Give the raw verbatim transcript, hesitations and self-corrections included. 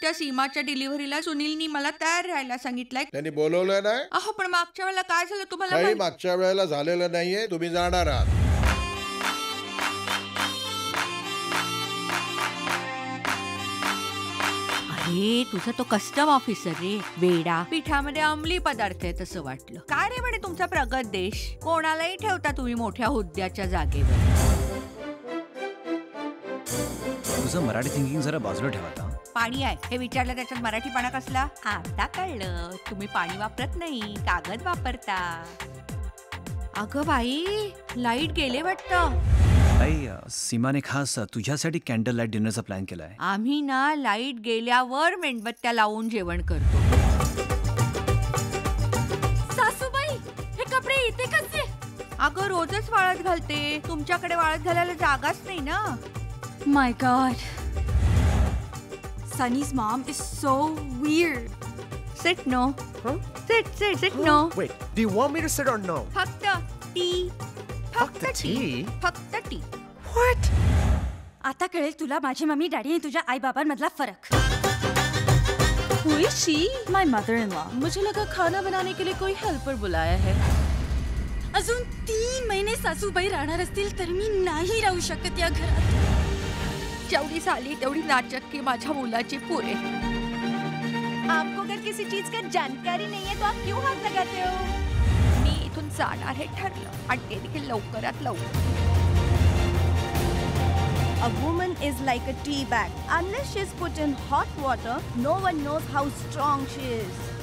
त्या सीमाच्या डिलिव्हरीला सुनीलनी मला तयार राहायला सांगितलंय. त्यांनी बोलवलं नाही. अहो पण मागच्या वेळेला काय झालं तुम्हाला काही माहित- मागच्या वेळेला झालेलं नाहीये. तुम्ही जाणार आहात. अरे तुझा तो कस्टम ऑफिसर रे वेडा. पिठामध्ये अंमली पदार्थ आहे तसं वाटलं. काय रे म्हणे तुमचा प्रगत देश. कोणालाही ठेवता तुम्ही मोठ्या हुद्द्याच्या जागेवर. तुझं मराठी थिंकिंग जरा बाजूला ठेवा. पाणी आहे हे विचारलं त्याच्यात मराठीपणा कसला. आता कळलं तुम्ही पाणी वापरत नाही कागद वापरता. अगं बाई लाईट गेले वाटतं. आई सीमाने खास तुझ्यासाठी कॅन्डल लाईट डिनरचा प्लॅन केलाय. आम्ही ना लाईट गेल्यावर मेणबत्त्या लावून जेवण करतो. सासूबाई हे कपडे इथे कसे. अगं रोजच वाळत घालते. तुमच्याकडे वाळत घालायला जागाच नाही ना. My God. Sunny's mom is so weird. Sit no. Huh? Sit sit sit no. Wait, do you want me to sit or no? फक्त टी. फक्त tea? फक्त टी. What? आता कळेल तुला माझी मम्मी डॅडी आणि तुझ्या आई बाबांमधला फरक. Who is she? My mother-in-law. मुझे लगा खाना बनाने के लिए कोई हेल्पर बुलाया है. अजून तीन महिने सासूबाई राहणार असतील तर मी नाही राहू शकत या घरात. जेवढी झाली तेवढी नाचक की माझ्या मुलाची पुरे. आपको अगर किसी चीज का जानकारी नहीं है तो आप क्यों हाथ लगाते हो. मी इथून जाणार हे ठरलं आणि ते देखील लवकरात लवकर. A woman is like a tea bag. Unless she's put in hot water, no one knows how strong she is.